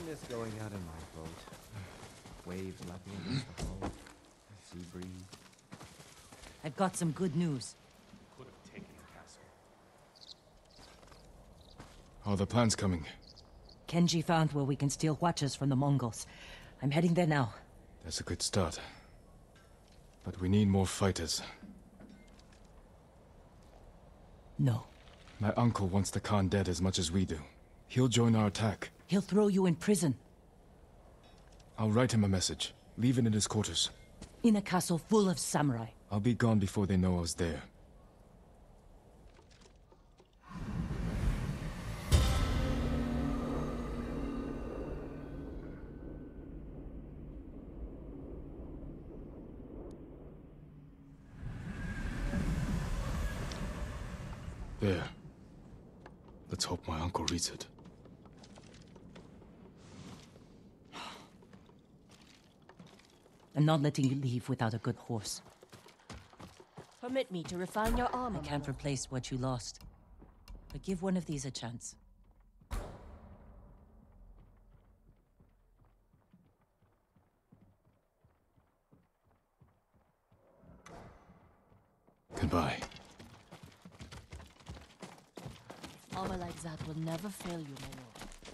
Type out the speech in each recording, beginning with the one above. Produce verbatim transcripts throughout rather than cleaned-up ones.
miss going out in my boat. Waves lapping against the hull, sea breeze. I've got some good news. Could have taken the castle. How are the plans coming? Kenji found where we can steal watches from the Mongols. I'm heading there now. That's a good start. But we need more fighters. No. My uncle wants the Khan dead as much as we do. He'll join our attack. He'll throw you in prison. I'll write him a message. Leave it in his quarters. In a castle full of samurai. I'll be gone before they know I was there. There. Let's hope my uncle reads it. I'm not letting you leave without a good horse. Permit me to refine your armor. I can't replace what you lost. But give one of these a chance. Goodbye. Armor like that will never fail you, my lord.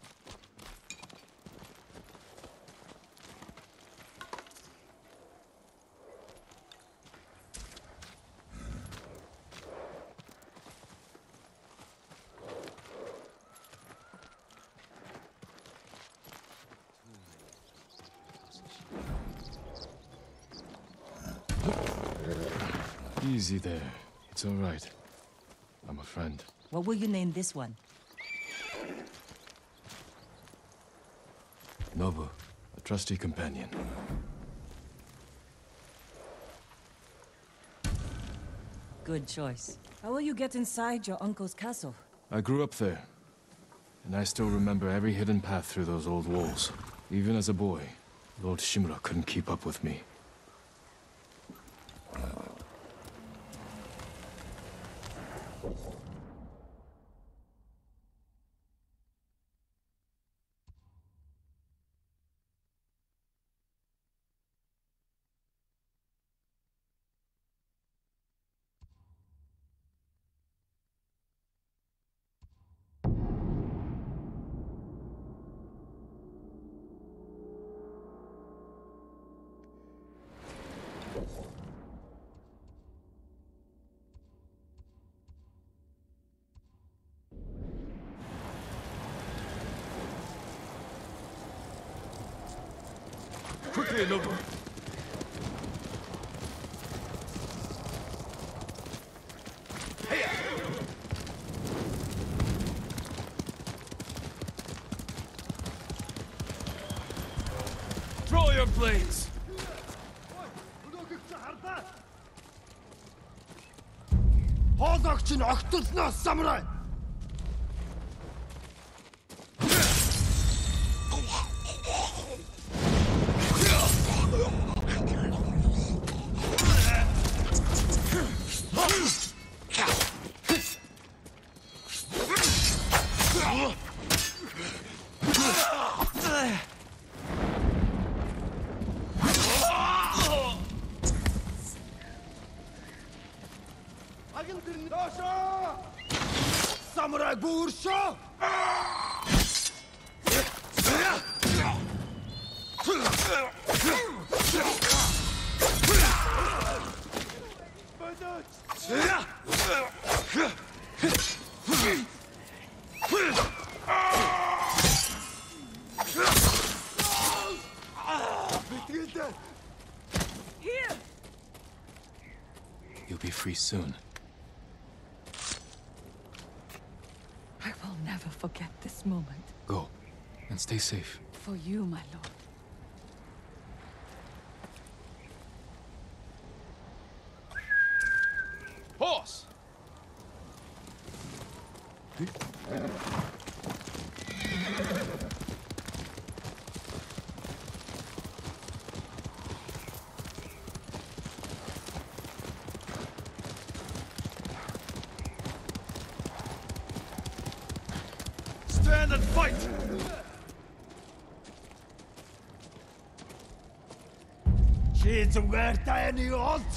Easy there. It's all right. I'm a friend. What will you name this one? Nobu, a trusty companion. Good choice. How will you get inside your uncle's castle? I grew up there, and I still remember every hidden path through those old walls. Even as a boy, Lord Shimura couldn't keep up with me. Quickly, Nobu! Draw your blades! Хоолойч нь огтолноос самурай! Samurai Bursho! Here! You'll be free soon. I will never forget this moment. Go, and stay safe. For you, my lord. Horse! Stand and fight! Чи зүгээр таны олд.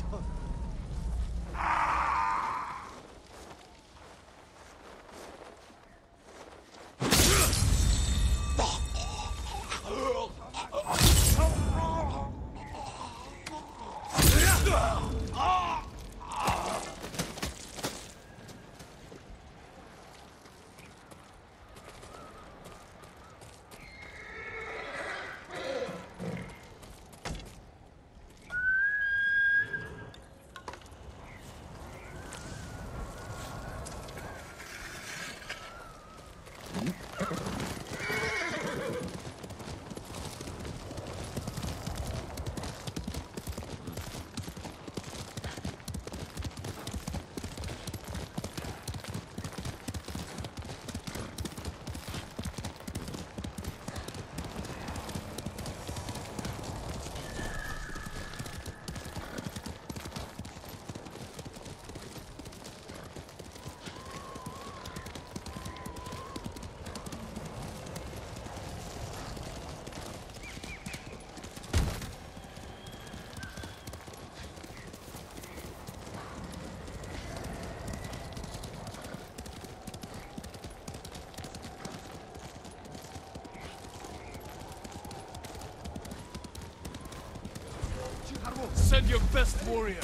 Send your best warrior.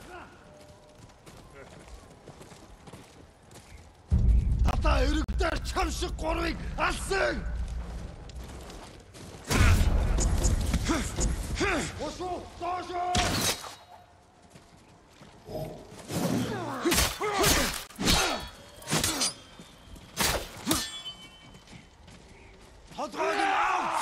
Тата эрэгдэр чам шиг гурвыг алсан. Ошо, доошо. Хадраг аа.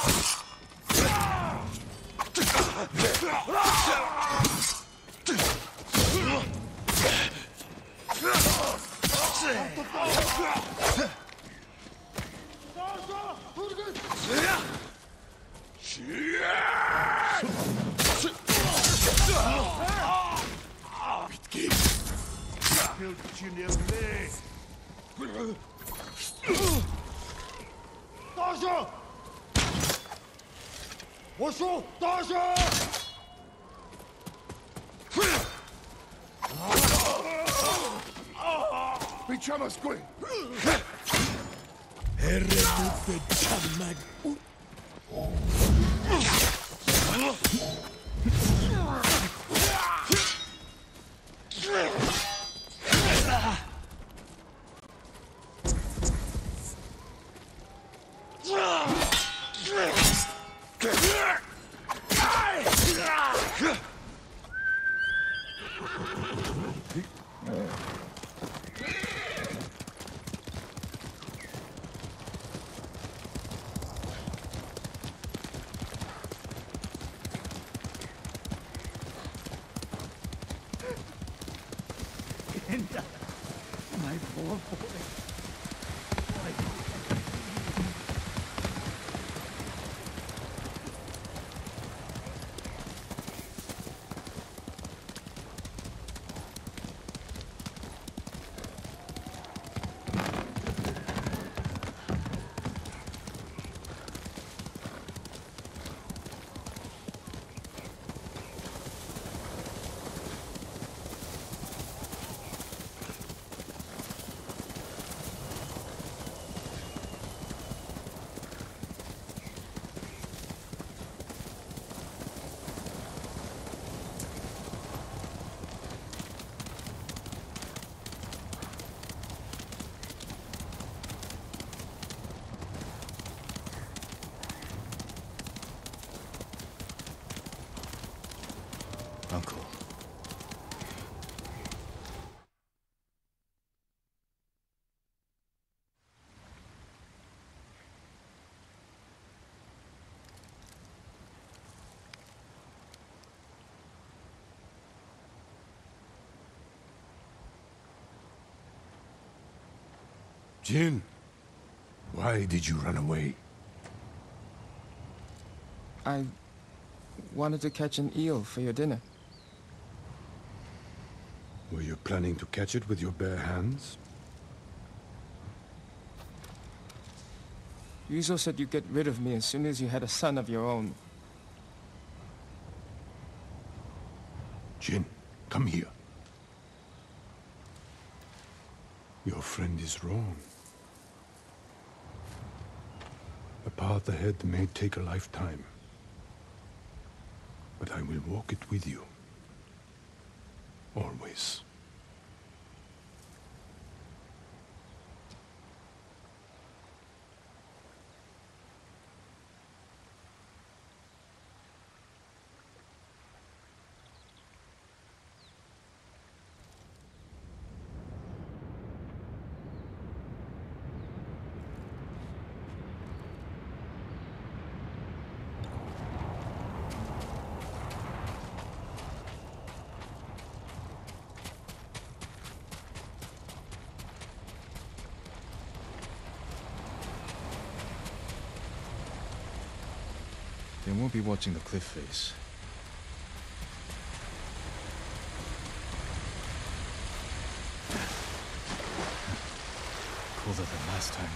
Dojo! Osho! Dojo! Bichama squid! Herre chamag. My poor boy. Uncle. Jin, why did you run away? I wanted to catch an eel for your dinner. Were you planning to catch it with your bare hands? Yuzo said you'd get rid of me as soon as you had a son of your own. Jin, come here. Your friend is wrong. The path ahead may take a lifetime, but I will walk it with you. Always. They won't be watching the cliff face. Colder than last time.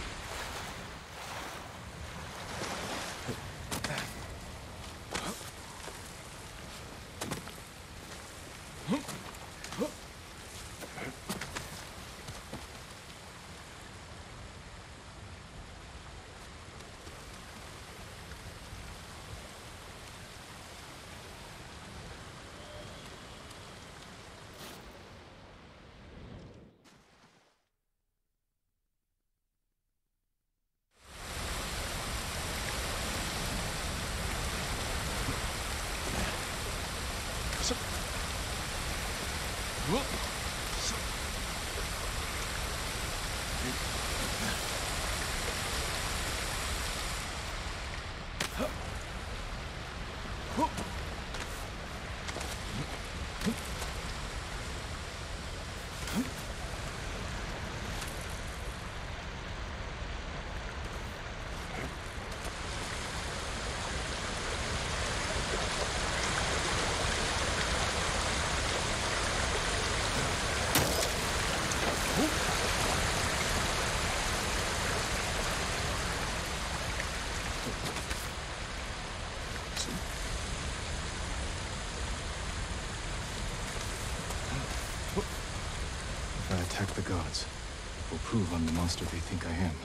If I attack the gods, it will prove I'm the monster they think I am.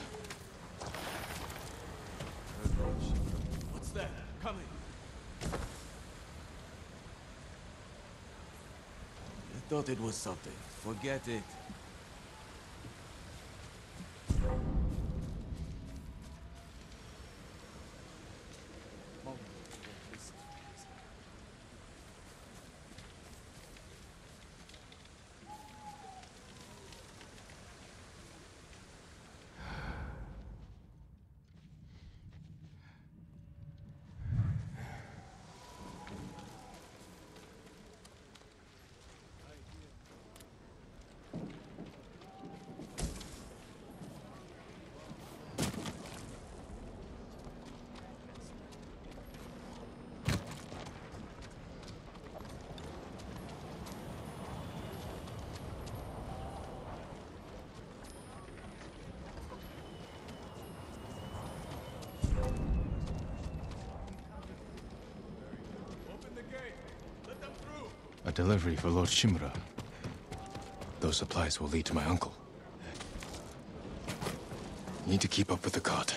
What's that? Coming. I thought it was something. Forget it. A delivery for Lord Shimura. Those supplies will lead to my uncle. Need to keep up with the god.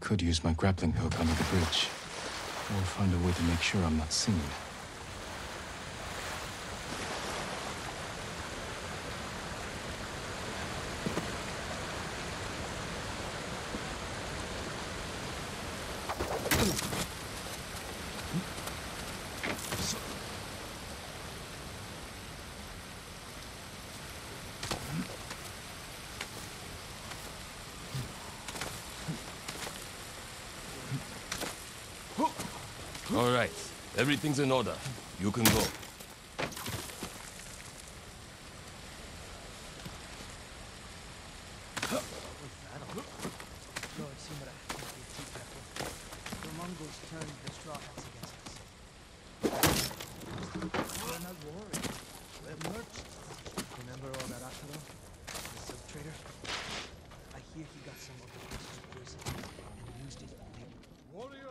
could use my grappling hook under the bridge. Or find a way to make sure I'm not seen. All right. Everything's in order. You can go. The Mongols turned the Straw Hats against us. We're not worried. We're merchants. Remember all that Akaro? The silk trader? I hear he got some of the horse's poison and used it to take... Warrior!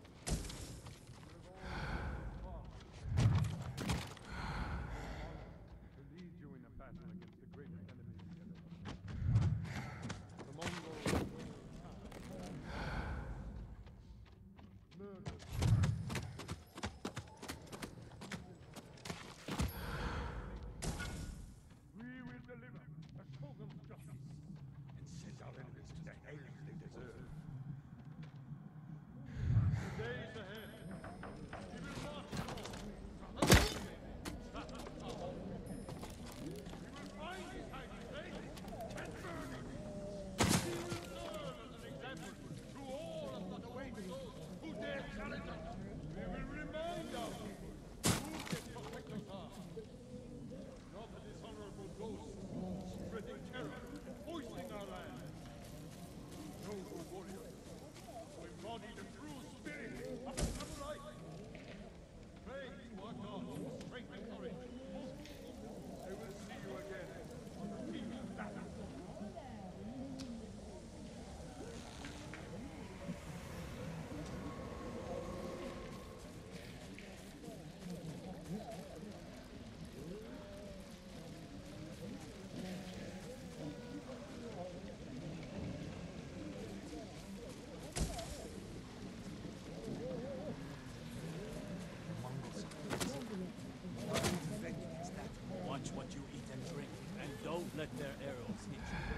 Let their arrows hit you.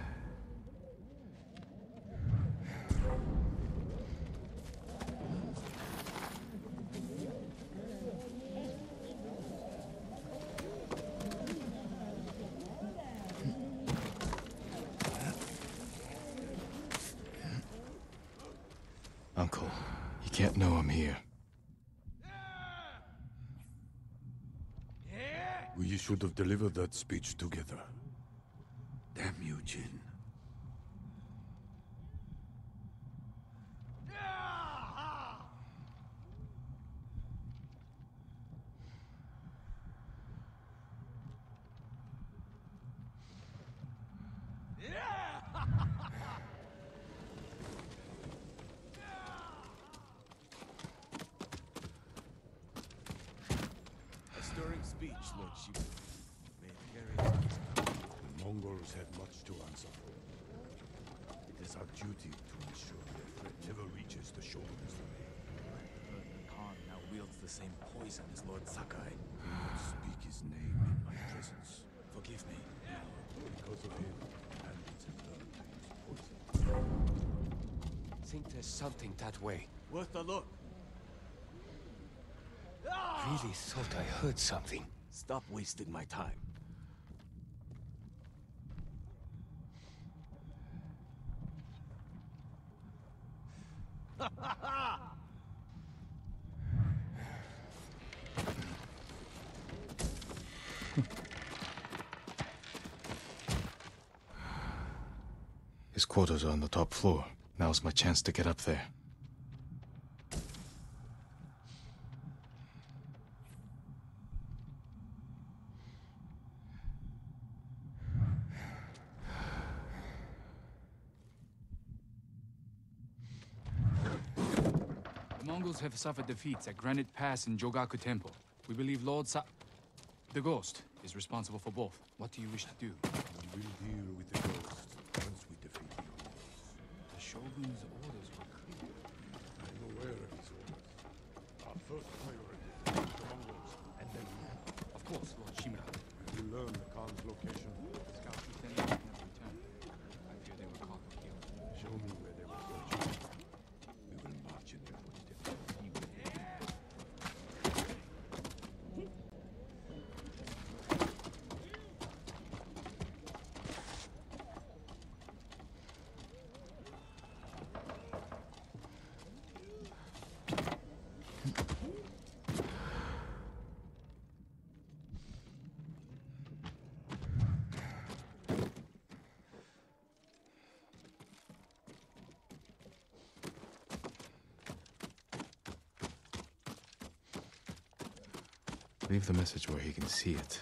Uncle, you can't know I'm here. We should have delivered that speech together. Damn you, Jin. A stirring speech, Lord Shiva. May it carry us peace. The Mongols have much to answer for. It is our duty to ensure their threat never reaches the shoulders of the The Khan now wields the same poison as Lord Sakai. Do not speak his name in my presence. Forgive me. Because of him, bandits have learned to use poison. Think there's something that way. Worth a look. Really thought I heard something. Stop wasting my time. His quarters are on the top floor. Now's my chance to get up there. The Mongols have suffered defeats at Granite Pass and Jogaku Temple. We believe Lord Sa... the Ghost is responsible for both. What do you wish to do? We will deal with the ghost once we defeat the Mongols. The Shogun's orders were clear. Khan's location? Scouts lieutenant have returned. I fear they were caught and killed. Show me where they were searching. We will march in their footsteps. Leave the message where he can see it.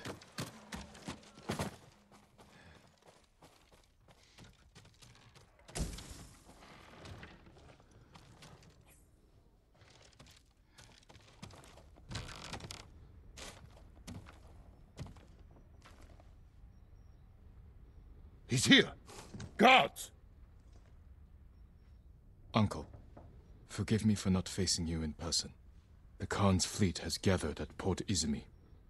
He's here! Guards! Uncle, forgive me for not facing you in person. The Khan's fleet has gathered at Port Izumi.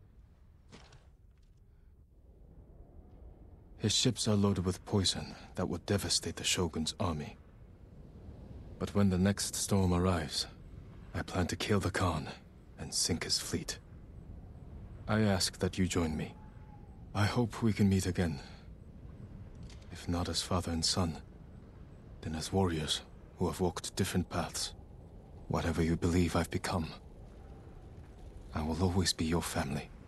His ships are loaded with poison that will devastate the Shogun's army. But when the next storm arrives, I plan to kill the Khan and sink his fleet. I ask that you join me. I hope we can meet again. If not as father and son, then as warriors who have walked different paths. Whatever you believe I've become, I will always be your family.